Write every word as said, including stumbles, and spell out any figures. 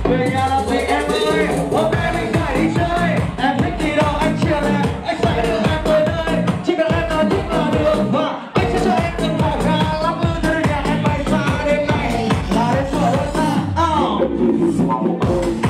Về nhà làm gì em ơi, hôm nay mình phải đi chơi. Em thích đi đâu anh chia lẻ, anh sẽ đưa em tới nơi. Chỉ cần em nói thích là được và anh sẽ cho em từng hò ga lắm ư cho đến nhà em bay xa đêm nay là đến giờ hơn ta.